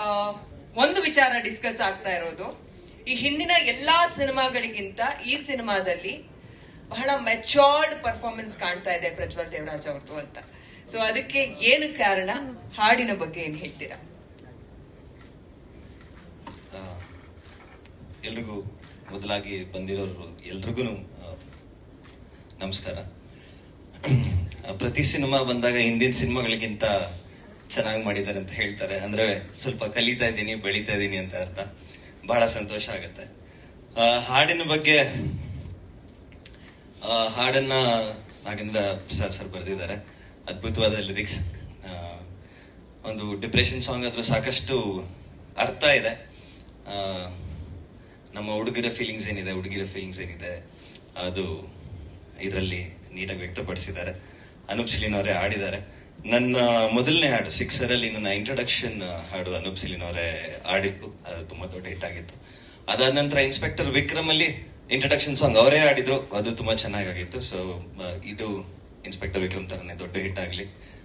ಒಂದು ವಿಚಾರ ಡಿಸ್ಕಸ್ ಆಗ್ತಾ ಇರೋದು, ಈ ಹಿಂದಿನ ಎಲ್ಲಾ ಸಿನಿಮಾಗಳಿಗಿಂತ ಈ ಸಿನಿಮಾದಲ್ಲಿ ಬಹಳ ಮೆಚೋರ್ಡ್ ಪರ್ಫಾರ್ಮೆನ್ಸ್ ಕಾಣ್ತಾ ಇದೆ ಪ್ರಜ್ವಲ್ ದೇವರಾಜ್ ಅವ್ರದ್ದು ಅಂತ. ಸೊ ಅದಕ್ಕೆ ಏನು ಕಾರಣ, ಹಾಡಿನ ಬಗ್ಗೆ ಏನ್ ಹೇಳ್ತೀರಾ? ಎಲ್ರಿಗೂ ಮೊದಲಾಗಿ ಬಂದಿರೋರು ಎಲ್ರಿಗೂ ನಮಸ್ಕಾರ. ಪ್ರತಿ ಸಿನಿಮಾ ಬಂದಾಗ ಹಿಂದಿನ ಸಿನಿಮಾಗಳಿಗಿಂತ ಚೆನ್ನಾಗಿ ಮಾಡಿದ್ದಾರೆ ಅಂತ ಹೇಳ್ತಾರೆ. ಅಂದ್ರೆ ಸ್ವಲ್ಪ ಕಲಿತಾ ಇದ್ದೀನಿ, ಬೆಳೀತಾ ಇದ್ದೀನಿ ಅಂತ ಅರ್ಥ. ಬಹಳ ಸಂತೋಷ ಆಗುತ್ತೆ. ಹಾಡಿನ ಬಗ್ಗೆ, ಹಾಡನ್ನ ನಾಗೇಂದ್ರ ಪ್ರಸಾದ್ ಸರ್ ಬರೆದಿದ್ದಾರೆ. ಅದ್ಭುತವಾದ ಲಿರಿಕ್ಸ್. ಒಂದು ಡಿಪ್ರೆಷನ್ ಸಾಂಗ್ ಆದ್ರೂ ಸಾಕಷ್ಟು ಅರ್ಥ ಇದೆ. ನಮ್ಮ ಹುಡುಗಿರ ಫೀಲಿಂಗ್ಸ್ ಏನಿದೆ ಅದು ಇದರಲ್ಲಿ ನೀಟಾಗಿ ವ್ಯಕ್ತಪಡಿಸಿದ್ದಾರೆ. ಅನೂಪ್ ಸಿಲಿನ್ ಅವರೇ ಆಡಿದ್ದಾರೆ. ನನ್ನ ಮೊದಲನೇ ಹಾಡು ಸಿಕ್ಸರ್ ಅಲ್ಲಿ ನನ್ನ ಇಂಟ್ರೊಡಕ್ಷನ್ ಹಾಡು ಅನೂಪ್ ಸಿಲಿನ್ ಅವರೇ ಆಡಿದ್ದು. ಅದು ತುಂಬಾ ದೊಡ್ಡ ಹಿಟ್ ಆಗಿತ್ತು. ಅದಾದ ನಂತರ ಇನ್ಸ್ಪೆಕ್ಟರ್ ವಿಕ್ರಮ್ ಅಲ್ಲಿ ಇಂಟ್ರೊಡಕ್ಷನ್ ಸಾಂಗ್ ಅವರೇ ಆಡಿದ್ರು, ಅದು ತುಂಬಾ ಚೆನ್ನಾಗಿತ್ತು. ಸೊ ಇದು ಇನ್ಸ್ಪೆಕ್ಟರ್ ವಿಕ್ರಮ್ ತರನೇ ದೊಡ್ಡ ಹಿಟ್ ಆಗ್ಲಿ.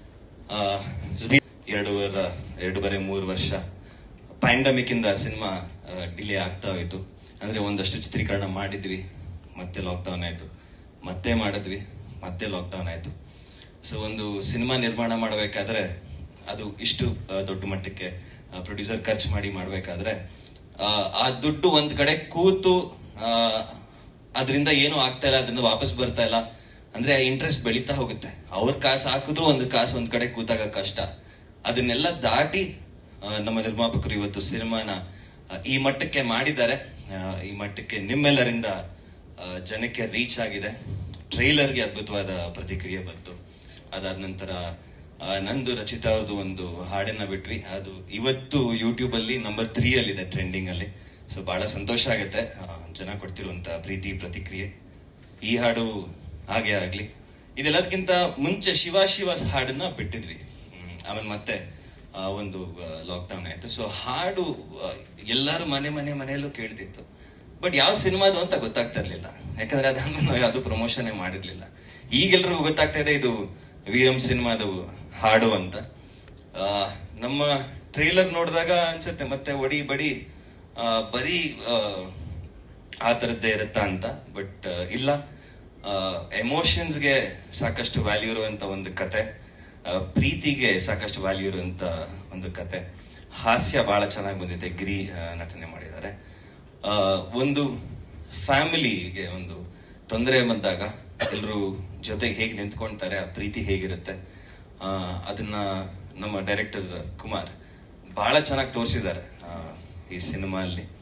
2.5-3 ವರ್ಷ ಪ್ಯಾಂಡಮಿಕ್ ಇಂದ ಸಿನಿಮಾ ಡಿಲೇ ಆಗ್ತಾ ಹೋಯ್ತು. ಅಂದ್ರೆ ಒಂದಷ್ಟು ಚಿತ್ರೀಕರಣ ಮಾಡಿದ್ವಿ, ಮತ್ತೆ ಲಾಕ್ಡೌನ್ ಆಯ್ತು, ಮತ್ತೆ ಮಾಡಿದ್ವಿ, ಮತ್ತೆ ಲಾಕ್ಡೌನ್ ಆಯ್ತು. ಸೊ ಒಂದು ಸಿನಿಮಾ ನಿರ್ಮಾಣ ಮಾಡಬೇಕಾದ್ರೆ, ಅದು ಇಷ್ಟು ದೊಡ್ಡ ಮಟ್ಟಕ್ಕೆ ಪ್ರೊಡ್ಯೂಸರ್ ಖರ್ಚು ಮಾಡಿ ಮಾಡ್ಬೇಕಾದ್ರೆ ಆ ದುಡ್ಡು ಒಂದ್ ಕಡೆ ಕೂತು ಅದರಿಂದ ಏನು ಆಗ್ತಾ ಇಲ್ಲ, ಅದರಿಂದ ವಾಪಸ್ ಬರ್ತಾ ಇಲ್ಲ ಅಂದ್ರೆ ಇಂಟ್ರೆಸ್ಟ್ ಬೆಳೀತಾ ಹೋಗುತ್ತೆ. ಅವ್ರ ಕಾಸು ಹಾಕಿದ್ರು ಒಂದು ಕಾಸು ಒಂದ್ ಕಡೆ ಕೂತಾಗ ಕಷ್ಟ. ಅದನ್ನೆಲ್ಲ ದಾಟಿ ನಮ್ಮ ನಿರ್ಮಾಪಕರು ಇವತ್ತು ಸಿನಿಮಾನ ಈ ಮಟ್ಟಕ್ಕೆ ಮಾಡಿದ್ದಾರೆ. ಈ ಮಟ್ಟಕ್ಕೆ ನಿಮ್ಮೆಲ್ಲರಿಂದ ಜನಕ್ಕೆ ರೀಚ್ ಆಗಿದೆ. ಟ್ರೈಲರ್ಗೆ ಅದ್ಭುತವಾದ ಪ್ರತಿಕ್ರಿಯೆ ಬಂತು. ಅದಾದ ನಂತರ ನಂದು ರಚಿತಾ ಅವ್ರದ್ದು ಒಂದು ಹಾಡನ್ನ ಬಿಟ್ವಿ, ಅದು ಇವತ್ತು ಯೂಟ್ಯೂಬ್ ಅಲ್ಲಿ ನಂಬರ್ 3 ಅಲ್ಲಿದೆ, ಟ್ರೆಂಡಿಂಗ್ ಅಲ್ಲಿ. ಸೊ ಬಹಳ ಸಂತೋಷ ಆಗುತ್ತೆ ಜನ ಕೊಡ್ತಿರುವಂತ ಪ್ರೀತಿ ಪ್ರತಿಕ್ರಿಯೆ. ಈ ಹಾಡು ಹಾಗೆ ಆಗ್ಲಿ. ಇದೆಲ್ಲದಕ್ಕಿಂತ ಮುಂಚೆ ಶಿವ ಹಾಡನ್ನ ಬಿಟ್ಟಿದ್ವಿ. ಆಮೇಲೆ ಮತ್ತೆ ಒಂದು ಲಾಕ್ಡೌನ್ ಆಯ್ತು. ಸೊ ಹಾಡು ಎಲ್ಲಾರು ಮನೆಯಲ್ಲೂ ಕೇಳ್ತಿತ್ತು, ಬಟ್ ಯಾವ ಸಿನಿಮಾದು ಅಂತ ಗೊತ್ತಾಗ್ತಾ ಇರ್ಲಿಲ್ಲ. ಯಾಕಂದ್ರೆ ಅದನ್ನ ನಾವು ಯಾವ್ದು ಪ್ರಮೋಷನ್ ಮಾಡಿರ್ಲಿಲ್ಲ. ಈಗೆಲ್ರಿಗೂ ಗೊತ್ತಾಗ್ತಾ ಇದೆ ಇದು ವೀರಂ ಸಿನಿಮಾದು ಹಾಡು ಅಂತ. ನಮ್ಮ ಟ್ರೇಲರ್ ನೋಡಿದಾಗ ಅನ್ಸುತ್ತೆ ಮತ್ತೆ ಒಡಿ ಬಡಿ ಬರೀ ಆ ತರದ್ದೇ ಇರುತ್ತಾ ಅಂತ, ಬಟ್ ಇಲ್ಲ. ಎಮೋಷನ್ಸ್ಗೆ ಸಾಕಷ್ಟು ವ್ಯಾಲ್ಯೂ ಇರುವಂತ ಒಂದು ಕತೆ, ಪ್ರೀತಿಗೆ ಸಾಕಷ್ಟು ವ್ಯಾಲ್ಯೂ ಇರುವಂತ ಒಂದು ಕತೆ. ಹಾಸ್ಯ ಬಹಳ ಚೆನ್ನಾಗಿ ಬಂದಿದೆ, ಗಿರಿ ನಟನೆ ಮಾಡಿದ್ದಾರೆ. ಒಂದು ಫ್ಯಾಮಿಲಿಗೆ ಒಂದು ತೊಂದರೆ ಬಂದಾಗ ಎಲ್ರು ಜೊತೆಗೆ ಹೇಗೆ ನಿಂತ್ಕೊಳ್ತಾರೆ, ಆ ಪ್ರೀತಿ ಹೇಗಿರುತ್ತೆ, ಅದನ್ನ ನಮ್ಮ ಡೈರೆಕ್ಟರ್ ಕುಮಾರ್ ಬಹಳ ಚೆನ್ನಾಗಿ ತೋರಿಸಿದ್ದಾರೆ ಈ ಸಿನಿಮಾ ಅಲ್ಲಿ.